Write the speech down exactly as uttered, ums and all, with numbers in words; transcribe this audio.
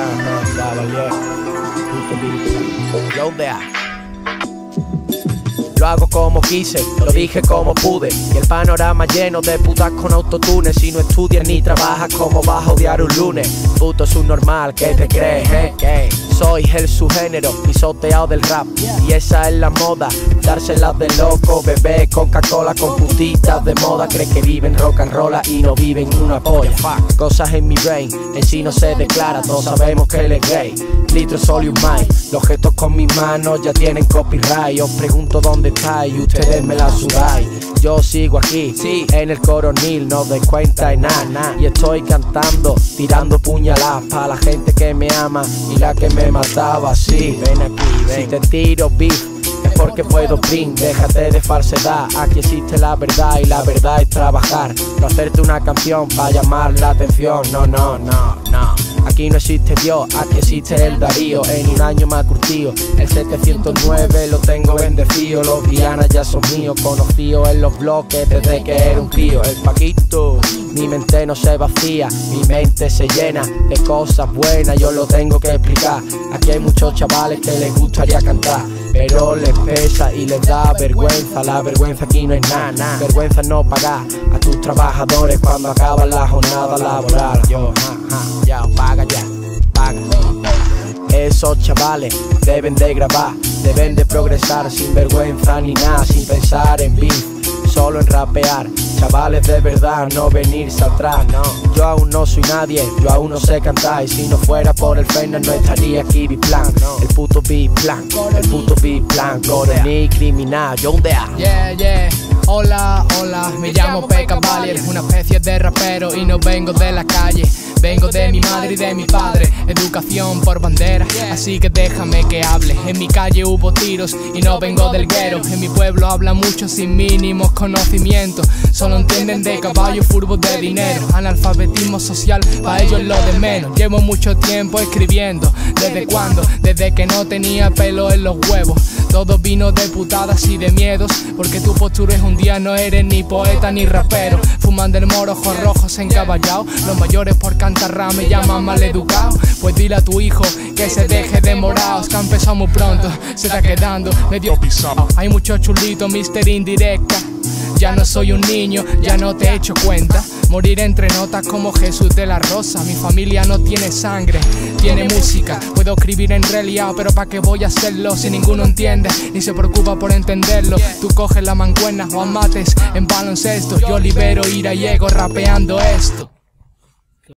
Ajá, Cavalier, puto Billy. Yo there. Lo hago como quise, lo dije como pude. Y el panorama lleno de putas con autotune. Si no estudias ni trabajas, ¿cómo vas a odiar un lunes? Puto subnormal, ¿qué te crees, eh? ¿Qué? Soy el subgénero, pisoteado del rap. Y esa es la moda, dárselas de loco. Bebé Coca-Cola con putitas de moda. Cree que viven rock and roll y no viven una polla. Cosas en mi brain, en sí no se declara. Todos sabemos que él es gay. Litro, sol y un mic. Los gestos con mis manos ya tienen copyright. Os pregunto dónde estáis y ustedes me la sudáis. Yo sigo aquí, sí, en el coronil, no doy cuenta de nada, nah. Y estoy cantando, tirando puñaladas pa' la gente que me ama y la que me mataba, sí. Ven aquí, ven. Si te tiro beef es porque puedo bring, déjate de falsedad. Aquí existe la verdad y la verdad es trabajar. No hacerte una canción para llamar la atención, no, no, no, no. Aquí no existe Dios, aquí existe el Darío. En un año más curtido, el setecientos nueve lo tengo bendecido. Los Dianas ya son míos, conocidos en los bloques desde que era un crío. El Paquito, mi mente no se vacía, mi mente se llena de cosas buenas, yo lo tengo que explicar. Aquí hay muchos chavales que les gustaría cantar, pero les pesa y les da vergüenza. La vergüenza aquí no es nada, nah. Vergüenza no pagar a tus trabajadores cuando acaban la jornada laboral. Yo, ja, ja, ya, paga ya, paga. Esos chavales deben de grabar, deben de progresar sin vergüenza ni nada, sin pensar en beef, solo en rapear. Chavales de verdad, no venirse atrás, no. Yo aún no soy nadie, yo aún no sé cantar. Y si no fuera por el Fernet no estaría aquí Biplan. El puto Biplan, el puto Biplan. Coronel criminal, yo donde a. Yeah, yeah. Hola, hola, me llamo P. Cavalier, una especie de rapero y no vengo de la calle. Vengo de mi madre y de mi padre, educación por bandera, así que déjame que hable. En mi calle hubo tiros y no vengo del guero. En mi pueblo habla mucho sin mínimos conocimientos. Solo entienden de caballo, furbo de dinero. Analfabetismo social, pa' ellos lo de menos. Llevo mucho tiempo escribiendo. ¿Desde cuándo? Desde que no tenía pelo en los huevos. Todo vino de putadas y de miedos, porque tu postura es un día no eres ni poeta ni rapero. Fumando el moro, ojos rojos encaballao. Los mayores por cantar rap me llaman maleducado. Pues dile a tu hijo que se deje de moraos, que ha empezado muy pronto, se está quedando medio pisado. Hay mucho chulito, mister Indirecta. Ya no soy un niño, ya no te he hecho cuenta. Morir entre notas como Jesús de la Rosa. Mi familia no tiene sangre, tiene música. Puedo escribir en reliado, pero ¿pa' qué voy a hacerlo si ninguno entiende ni se preocupa por entenderlo? Tú coges la mancuerna o mates en baloncesto. Yo libero ira y ego rapeando esto.